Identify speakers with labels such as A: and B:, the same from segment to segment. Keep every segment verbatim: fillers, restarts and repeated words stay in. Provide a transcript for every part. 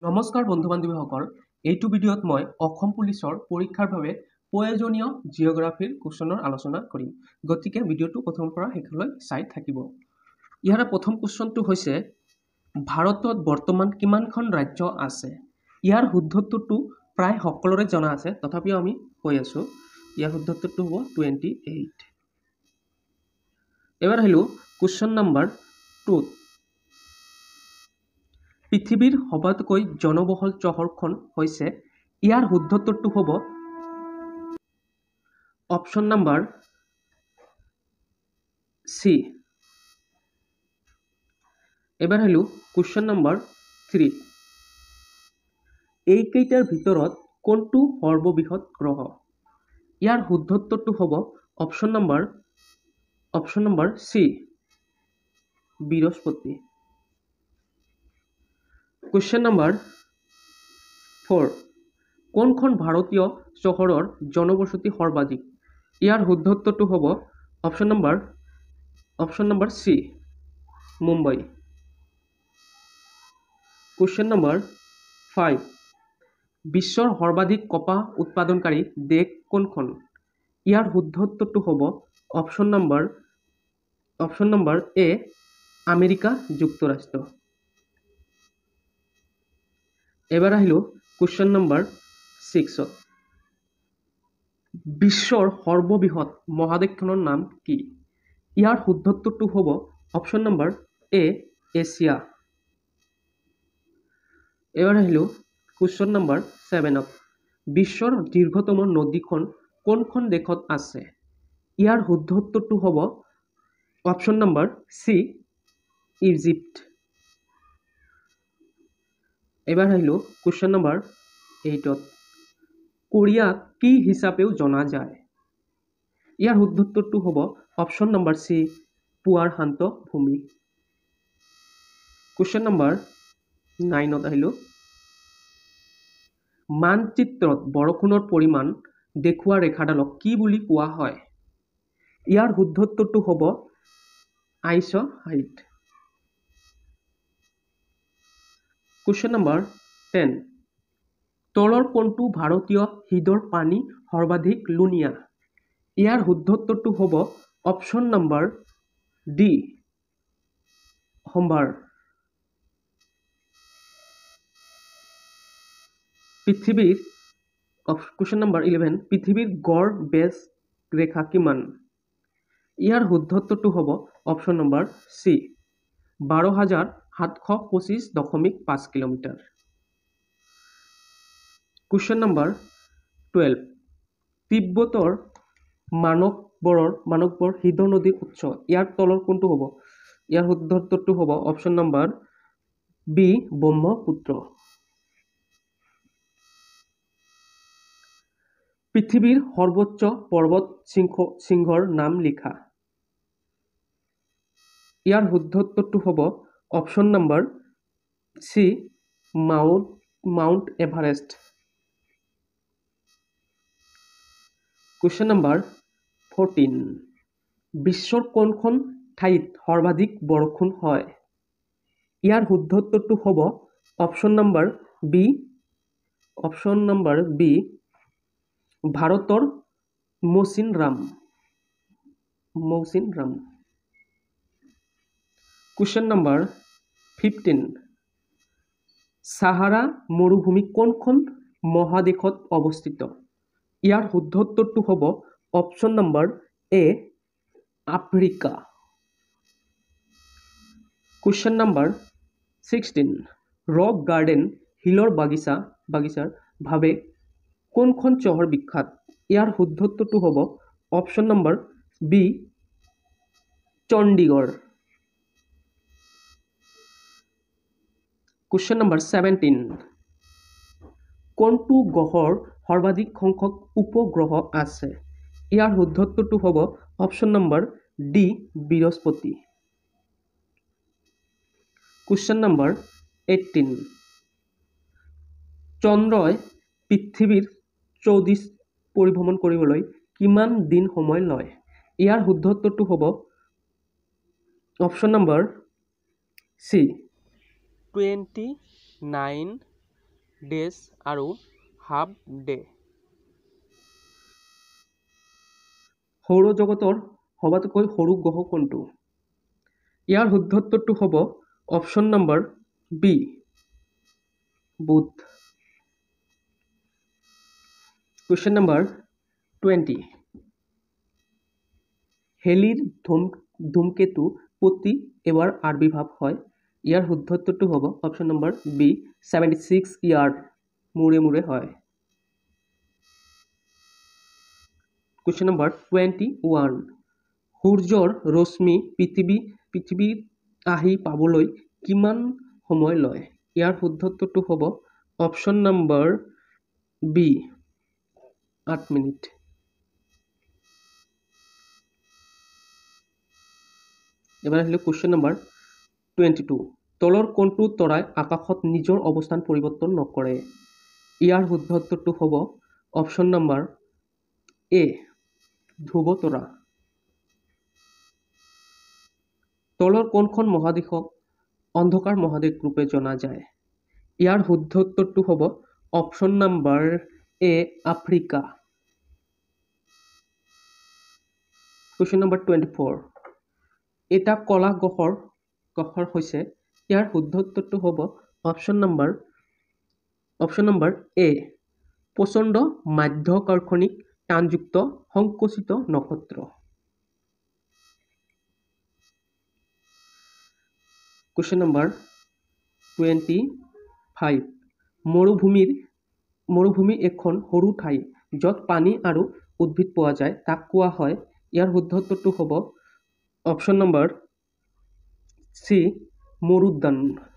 A: নমস্কাৰ বন্ধু বান্ধৱীসকল, এইটো ভিডিঅ'ত মই অসম পুলিচৰ পৰীক্ষাৰ বাবে প্ৰয়োজনীয় জিঅ'গ্ৰাফিৰ কুৱেশ্যনৰ আলোচনা কৰিম। গতিকে ভিডিঅ'টো প্ৰথমৰ পৰা শেষলৈ চাই থাকিব। ইয়াৰে প্ৰথম কুৱেশ্যনটো হৈছে ভাৰতত বৰ্তমান কিমানখন ৰাজ্য আছে? ইয়াৰ শুদ্ধ উত্তৰটো প্ৰায় সকলোৰে জনা আছে, তথাপিও আমি কৈ আছোঁ। ইয়াৰ শুদ্ধ উত্তৰটো হ'ব টুৱেণ্টি এইট। এবাৰ আহিলোঁ কুৱেশ্যন নম্বৰ টুত। পৃথিৱীৰ সবাতোকৈ জনবহুল চহৰখন হৈছে, ইয়াৰ শুদ্ধ উত্তৰটো হ'ব অপশ্যন নম্বৰ চি। এবাৰ আহিলোঁ কুৱেশ্যন নম্বৰ থ্ৰী। এইকেইটাৰ ভিতৰত কোনটো সৰ্ববৃহৎ গ্ৰহ? ইয়াৰ শুদ্ধ উত্তৰটো হ'ব option number option number C, বৃহস্পতি। Question number four. কোনখন ভাৰতীয় চহৰৰ জনবসতি সৰ্বাধিক? ইয়াৰ শুদ্ধ উত্তৰটো হ'ব option number option number C, Mumbai. Question number five. বিশ্বৰ সৰ্বাধিক কপাহ উৎপাদনকাৰী দেশ কোনখন? ইয়াৰ শুদ্ধ উত্তৰটো হ'ব option number option number A, America যুক্তৰাষ্ট্ৰ। এবাৰ আহিলোঁ কুৱেশ্যন নম্বৰ ছিক্সত। বিশ্বৰ সৰ্ববৃহৎ মহাদেশখনৰ নাম কি? ইয়াৰ শুদ্ধ উত্তৰটো হ'ব অপশ্যন নম্বৰ এ, এছিয়া। এবাৰ আহিলোঁ কুৱেশ্যন নম্বৰ ছেভেনত। বিশ্বৰ দীৰ্ঘতম নদীখন কোনখন দেশত আছে? ইয়াৰ শুদ্ধ উত্তৰটো হ'ব অপশ্যন নম্বৰ চি, ইজিপ্ত। এবাৰ আহিলোঁ কুৱেশ্যন নম্বৰ এইটত। কোৰিয়াক কি হিচাপেও জনা যায়? ইয়াৰ শুদ্ধ উত্তৰটো হ'ব অপশ্যন নম্বৰ চি, পুৱাৰ শান্ত ভূমি। কুৱেশ্যন নম্বৰ নাইনত আহিলোঁ। মানচিত্ৰত বৰষুণৰ পৰিমাণ দেখুওৱা ৰেখাডালক কি বুলি কোৱা হয়? ইয়াৰ শুদ্ধ উত্তৰটো হ'ব আইচহাইট। Question number ten. তলৰ কোনটো ভাৰতীয় হ্ৰদৰ পানী সৰ্বাধিক লুণীয়া? ইয়াৰ শুদ্ধ উত্তৰটো হ'ব অপশ্যন নম্বৰ ডি, সম্ভাৰ। পৃথিৱীৰ কুৱেশ্যন নম্বৰ ইলেভেন। পৃথিৱীৰ গড় বেজ ৰেখা কিমান? ইয়াৰ শুদ্ধ উত্তৰটো হ'ব অপশ্যন নম্বৰ চি, বাৰ হাজাৰ সাতশ পঁচিছ দশমিক পাঁচ কিলোমিটাৰ। Question number twelve. তিব্বতৰ মানকবৰৰ মানকবৰ হ্ৰদ নদীৰ উৎস ইয়াৰ তলৰ কোনটো হ'ব? ইয়াৰ শুদ্ধ উত্তৰটো হ'ব অপশ্যন নম্বৰ বি, ব্ৰহ্মপুত্ৰ। পৃথিৱীৰ সৰ্বোচ্চ পৰ্বত শৃংখ শৃংগৰ নাম লিখা। ইয়াৰ শুদ্ধ উত্তৰটো হ'ব option number C, Mount Mount Everest. Question number fourteen. বিশ্বৰ কোনখন ঠাইত সৰ্বাধিক বৰষুণ হয়? ইয়াৰ শুদ্ধ উত্তৰটো হ'ব option number B, option number B, ভাৰতৰ Mawsynram Mawsynram. Question number fifteen. Sahara মৰুভূমি কোনখন মহাদেশত অৱস্থিত? ইয়াৰ শুদ্ধ উত্তৰটো হ'ব option number A, Africa. Question number sixteen. Rock garden হিলৰ বাগিচা বাগিচাৰ বাবে কোনখন চহৰ বিখ্যাত? ইয়াৰ শুদ্ধ উত্তৰটো হ'ব option number B, Chandigarh. Question number seventeen. কোনটো গ্ৰহৰ সৰ্বাধিক সংখ্যক উপগ্ৰহ আছে? ইয়াৰ শুদ্ধ উত্তৰটো হ'ব অপশ্যন নম্বৰ ডি, বৃহস্পতি। Question number eighteen. চন্দ্ৰই পৃথিৱীৰ চৌদিশ পৰিভ্ৰমণ কৰিবলৈ কিমান দিন সময় লয়? ইয়াৰ শুদ্ধ উত্তৰটো হ'ব option number C, twenty nine days আৰু হাফ ডে। সৌৰজগতৰ সবাতোকৈ সৰু গ্ৰহ কোনটো? ইয়াৰ শুদ্ধ উত্তৰটো হ'ব অপশ্যন নম্বৰ বি বুধ। Question number twenty. হেলিৰ ধূম ধূমকেতু প্ৰতি এবাৰ আবিৰ্ভাৱ হয়। ইয়াৰ শুদ্ধ উত্তৰটো হ'ব option number B seventy six year মূৰে মূৰে হয়। Question number twenty one. সূৰ্যৰ ৰশ্মি পৃথিৱী পৃথিৱীত আহি পাবলৈ কিমান সময় লয়? ইয়াৰ শুদ্ধ উত্তৰটো হ'ব অপশ্যন নম্বৰ বি আঠ মিনিট। এবাৰ আহিলে কুৱেশ্যন নম্বৰ টুৱেণ্টি টু। তলৰ কোনটো তৰাই আকাশত নিজৰ অৱস্থান পৰিৱৰ্তন নকৰে? ইয়াৰ শুদ্ধ উত্তৰটো হ'ব অপশ্যন নম্বৰ এ ধ্ৰুৱ তৰা। তলৰ কোনখন মহাদেশক অন্ধকাৰ মহাদেশ ৰূপে জনা যায়? ইয়াৰ শুদ্ধ উত্তৰটো হ'ব option number A Africa. Question number twenty four. এটা কলা গ্ৰহৰ গ্ৰহৰ হৈছে ইয়াৰ শুদ্ধ উত্তৰটো হ'ব option number option number A প্ৰচণ্ড মাধ্যাকৰ্ষণিক টানযুক্ত সংকুচিত নক্ষত্ৰ। Question number twenty five. মৰুভূমিৰ মৰুভূমি এখন সৰু ঠাই য'ত পানী আৰু উদ্ভিদ পোৱা যায় তাক কোৱা হয়। ইয়াৰ শুদ্ধ উত্তৰটো হ'ব অপশ্যন নম্বৰ চি মৰুদ্যান।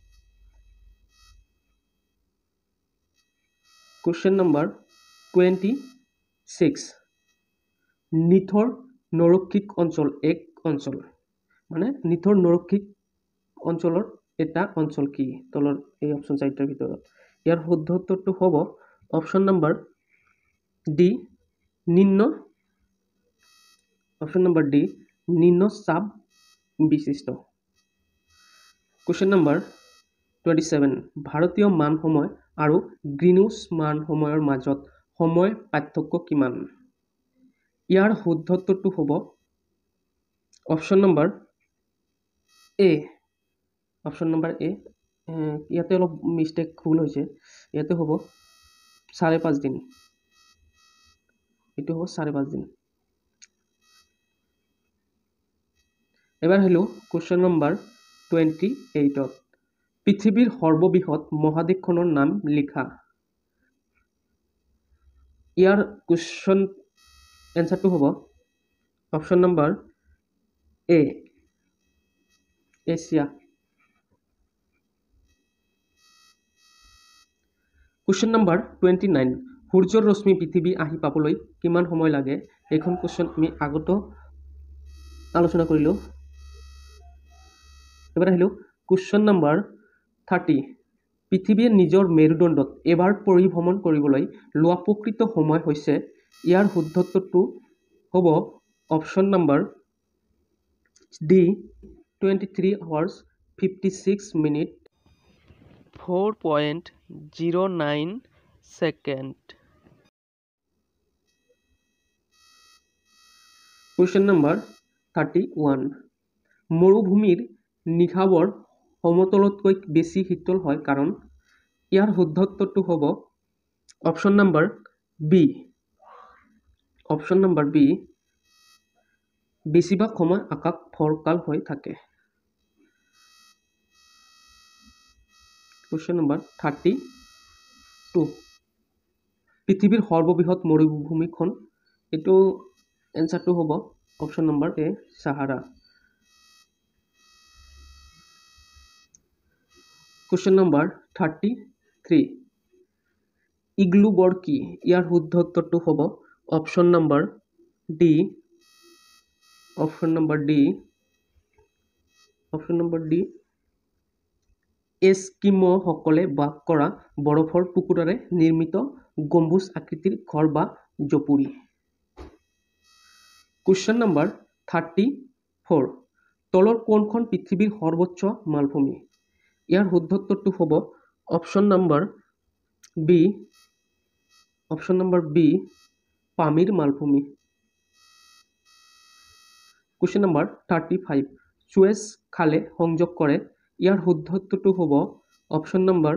A: Question number twenty six. নিথৰ নৰক্ষিক অঞ্চল এক অঞ্চল মানে নিথৰ নৰক্ষিক অঞ্চলৰ এটা অঞ্চল কি? তলৰ এই অপশ্যন চাৰিটাৰ ভিতৰত ইয়াৰ শুদ্ধ উত্তৰটো হ'ব অপশ্যন নম্বৰ ডি নিম্ন অপশ্যন নম্বৰ ডি নিম্ন চাপ বিশিষ্ট। Question number twenty seven. ভাৰতীয় মান সময় আৰু গ্ৰীনিচ মান সময়ৰ মাজত সময় পাৰ্থক্য কিমান? ইয়াৰ শুদ্ধ উত্তৰটো হ'ব option number A option number A ইয়াতে অলপ মিষ্টেক ভুল হৈছে। ইয়াতে হ'ব চাৰে পাঁচ দিন। এইটো হ'ব চাৰে পাঁচ দিন। এবাৰ আহিলোঁ কুৱেশ্যন নম্বৰ টুৱেণ্টি এইটত। পৃথিৱীৰ সৰ্ববৃহৎ মহাদেশখনৰ নাম লিখা। ইয়াৰ কুৱেশ্যন এনচাৰটো হ'ব option number A Asia. Question number twenty nine. সূৰ্যৰ ৰশ্মি পৃথিৱী আহি পাবলৈ কিমান সময় লাগে? এইখন কুৱেশ্যন আমি আগতো আলোচনা কৰিলোঁ। এবাৰ আহিলোঁ কুৱেশ্যন নম্বৰ থাৰ্টি। পৃথিৱীয়ে নিজৰ মেৰুদণ্ডত এবাৰ পৰিভ্ৰমণ কৰিবলৈ লোৱা প্ৰকৃত সময় হৈছে। ইয়াৰ শুদ্ধ উত্তৰটো হ'ব option number D twenty three hours fifty six minute four point zero' nine second. Question number thirty one. মৰুভূমিৰ নিশাবোৰ সমতলতকৈ বেছি শীতল হয় কাৰণ? ইয়াৰ শুদ্ধ উত্তৰটো হ'ব option number B option number B বেছিভাগ সময় আকাশ ফৰকাল হৈ থাকে। Question number thirty two. পৃথিৱীৰ সৰ্ববৃহৎ মৰুভূমিখন এইটো এনচাৰটো হ'ব option number A Sahara. Question number thirty three. Igloo বৰ কি? ইয়াৰ শুদ্ধ উত্তৰটো হ'ব option number D option number D option number D এস্কিম'সকলে বাস কৰা বৰফৰ টুকুৰাৰে নিৰ্মিত গম্বুজ আকৃতিৰ ঘৰ বা জুপুৰি। Question number thirty four. তলৰ কোনখন পৃথিৱীৰ সৰ্বোচ্চ মালভূমি? ইয়াৰ শুদ্ধ উত্তৰটো হ'ব option number B option number B Pamir মালভূমি। কুৱেশ্যন নম্বৰ থাৰ্টি ফাইভ সুৱেজ খালে সংযোগ কৰে, ইয়াৰ শুদ্ধ উত্তৰটো হ'ব option number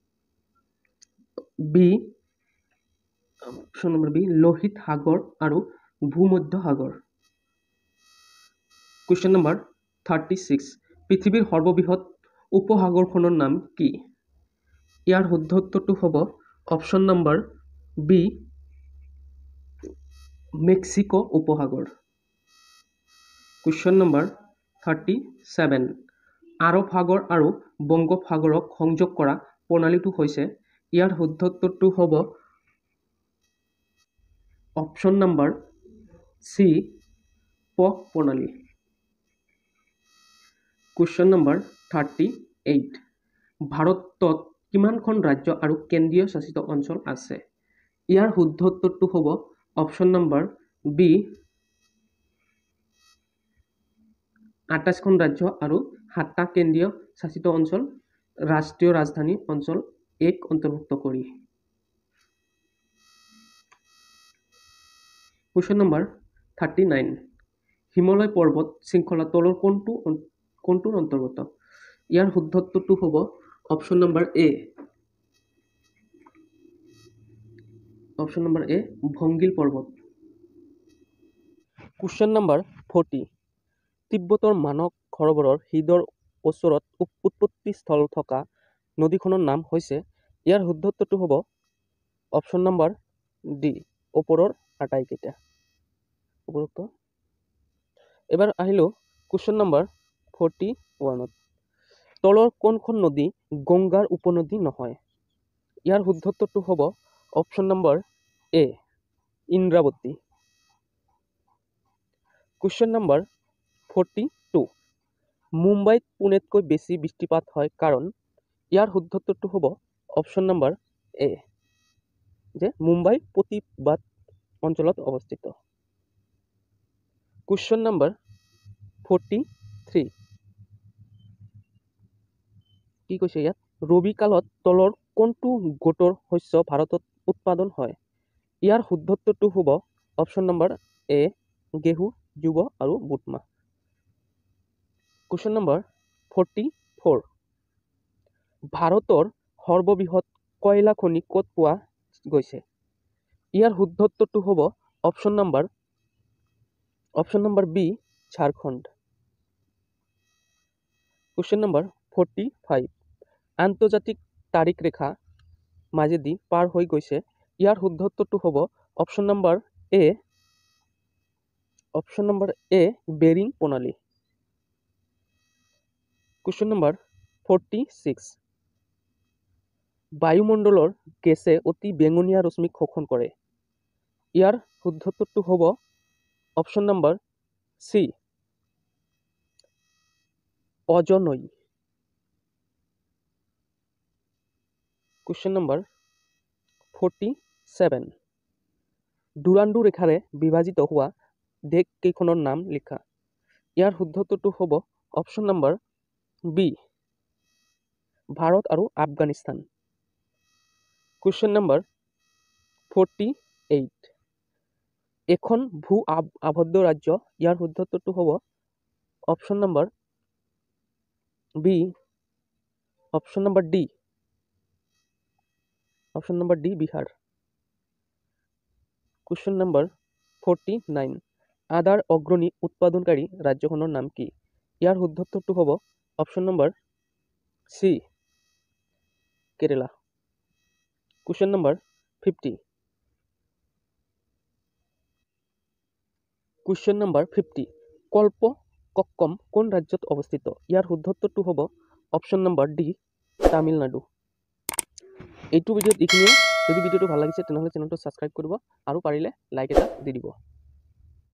A: B option number B লোহিত সাগৰ আৰু ভূমধ্য সাগৰ। কুৱেশ্যন নম্বৰ থাৰ্টি ছিক্স পৃথিৱীৰ সৰ্ববৃহৎ উপসাগৰখনৰ নাম কি? ইয়াৰ শুদ্ধ উত্তৰটো হ'ব অপশন নম্বৰ বি মেক্সিকো উপসাগৰ। কুৱেশ্যন নম্বৰ থাৰ্টি ছেভেন আৰৱ সাগৰ আৰু বংগোপসাগৰক সংযোগ কৰা প্ৰণালীটো হৈছে, ইয়াৰ শুদ্ধ উত্তৰটো হ'ব অপশন নম্বৰ চি পক প্ৰণালী। কুৱেশ্যন নম্বৰ থাৰ্টি এইট ভাৰতত কিমানখন ৰাজ্য আৰু কেন্দ্ৰীয় শাসিত অঞ্চল আছে? ইয়াৰ শুদ্ধ উত্তৰটো হ'ব অপশন নম্বৰ বি আঠাইছখন ৰাজ্য আৰু সাতটা কেন্দ্ৰীয় শাসিত অঞ্চল ৰাষ্ট্ৰীয় ৰাজধানী অঞ্চল এক অন্তৰ্ভুক্ত কৰি। Question number thirty nine Himalaya পৰ্বত শৃংখলা তলৰ কোনটো কোনটোৰ অন্তৰ্গত? ইয়াৰ শুদ্ধ উত্তৰটো হ'ব option number A option number A ভংগিল পৰ্বত। কুৱেশ্যন নম্বৰ ফৰ্টি তিব্বতৰ মানস সৰোবৰৰ হ্ৰদৰ ওচৰত উৎপত্তি স্থল থকা নদীখনৰ নাম হৈছে, ইয়াৰ শুদ্ধ উত্তৰটো হ'ব অপশন নম্বৰ ডি ওপৰৰ আটাইকেইটা উপৰোক্ত। এবাৰ আহিলো কুৱেশ্যন নম্বৰ ফৰ্টি ওৱানত তলৰ কোনখন নদী গংগাৰ উপনদী নহয়? ইয়াৰ শুদ্ধ উত্তৰটো হ'ব option number A Indravati. Question number forty two মুম্বাইত পুনেতকৈ বেছি বৃষ্টিপাত হয় কাৰণ? ইয়াৰ শুদ্ধ উত্তৰটো হ'ব অপশন নম্বৰ এ যে মুম্বাই প্ৰতিবাদ অঞ্চলত অৱস্থিত। কুৱেশ্যন নম্বৰ ফৰ্টি থ্ৰী কি কৈছে ইয়াত ৰবি কালত তলৰ কোনটো গোটৰ শস্য ভাৰতত উৎপাদন হয়? ইয়াৰ শুদ্ধ উত্তৰটো হ'ব অপশন নম্বৰ এ গেহু যুৱ আৰু বুট মাহ। কুৱেশ্যন নম্বৰ ফৰ্টি ফ'ৰ ভাৰতৰ সৰ্ববৃহৎ কয়লা খনি ক'ত পোৱা গৈছে? ইয়াৰ শুদ্ধ উত্তৰটো হ'ব option number option number B Jharkhand. Question number forty five আন্তৰ্জাতিক তাৰিখ ৰেখা মাজেদি পাৰ হৈ গৈছে, ইয়াৰ শুদ্ধ উত্তৰটো হ'ব option number A option number A Bering প্ৰণালী। কুৱেশ্যন নম্বৰ ফৰ্টি ছিক্স বায়ুমণ্ডলৰ গেছে অতি বেঙুনীয়া ৰশ্মিক শোষণ কৰে, ইয়াৰ শুদ্ধ উত্তৰটো হ'ব অপশন নম্বৰ চি অজনই। Question number forty seven Durand ৰেখাৰে বিভাজিত হোৱা দেশ কেইখনৰ নাম লিখা? ইয়াৰ শুদ্ধ উত্তৰটো হ'ব অপশন নম্বৰ বি ভাৰত আৰু Afghanistan. Question number forty eight এখন ভূ আবদ্ধ ৰাজ্য, ইয়াৰ শুদ্ধ উত্তৰটো হ'ব option number B option number D option number D Bihar. Question number forty nine আদাৰ অগ্ৰণী উৎপাদনকাৰী ৰাজ্যখনৰ নাম কি? ইয়াৰ শুদ্ধ উত্তৰটো হ'ব option number C Kerala. Question number fifty question number fifty কল্প কক্কম কোন ৰাজ্যত অৱস্থিত? ইয়াৰ শুদ্ধ উত্তৰটো হ'ব অপশন নম্বৰ ডি তামিলনাডু। এইটো ভিডিঅ'ত এইখিনিয়ে। যদি ভিডিঅ'টো ভাল লাগিছে তেনেহ'লে চেনেলটো ছাবস্ক্ৰাইব কৰিব আৰু পাৰিলে লাইক এটা দি দিব।